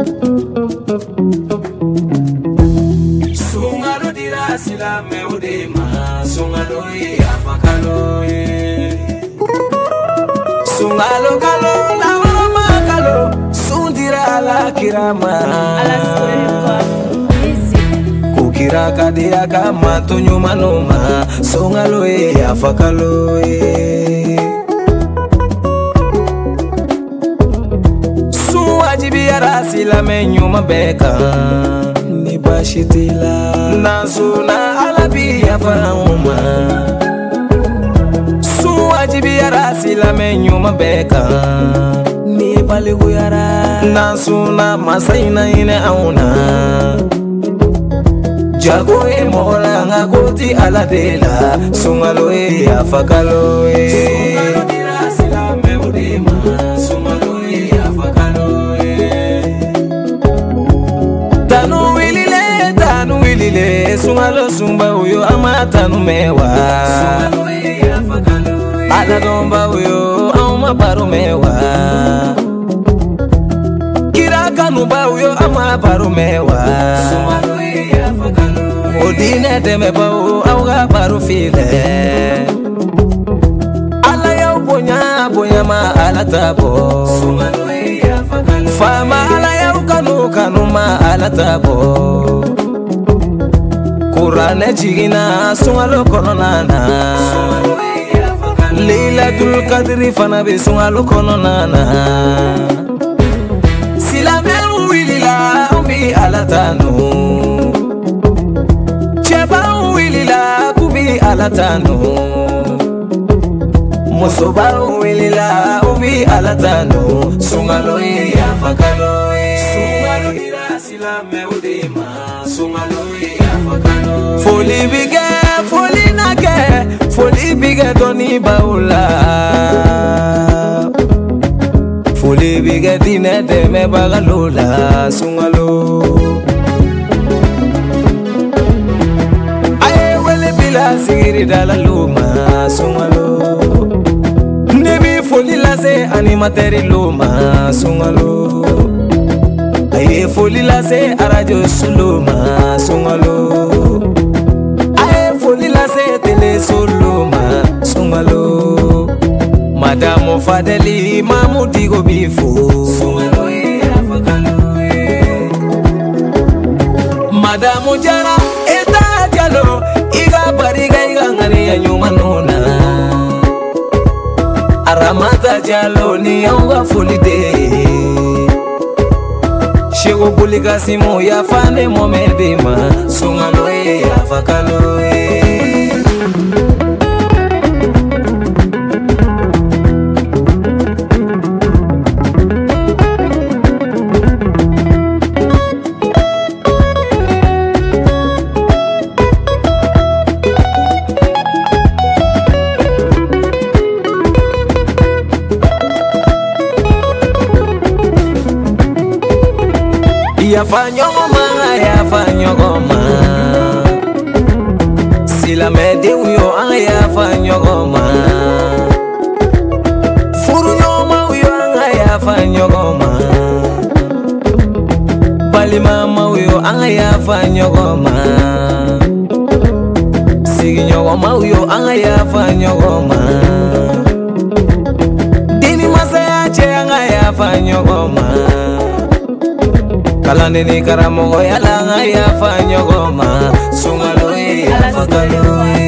Sungalo dira sila meudema, sungalo afakalo sungalo kalo la mama kalo sundira la kirama kukira kadia kama tunyuma noma sungalo afakalo suwajibi arasi la menyuma beka ni bashitila nasuna alabi afahuma suwajibi arasi la menyuma beka ni baligu yara nasuna masaina ine auna jago e mola ngakoti aladela sungalo afakalo sungalo dirasi la meudema sungalo afakalo tanu wilile sungalo sumba uyo amatanu mewa sungalo afakalo ala domba uyo ama paru mewa kiraka nuba uyo ama paru mewa sungalo afakalo odine deme bawo awga paru file ala yaw bonya ma ala tabo sungalo afakalo fama ala yaw kanu ma ala tabo Kurane jigina sungalo kononana Lailatul Qadri fana be sungalo kononana Silame wilila umbi alatanu Cheba wilila kubi alatanu Musoba wilila umbi alatanu Sungalo afakalo Sungalo dira silame udima Sungalo Foli bige, foli nage, foli bige doni baula Foli bige dine deme bagalola sungalo Aye wele bila sigiri dala luma sungalo Nebi foli lase animateri luma sungalo Aye foli lase arajo suluma sungalo tele soloma sungalo Madame Fadeli Mamudi go bifo sungalo afakalo Madame Jara eta jalo iga bariga iga ngani ya nyuma nona Aramata jalo ni yauga folide Shego buliga simo ya fane momedema sungalo afakalo Yafanyogoma Sila mede uyo yafanyogoma Furu nyoma uyo yafanyogoma Bali mama uyo yafanyogoma Sigi nyogoma uyo yafanyogoma Dini masayache yafanyogoma Kalani ni karamogo yalanga yafanyogoma Sungalo afakalo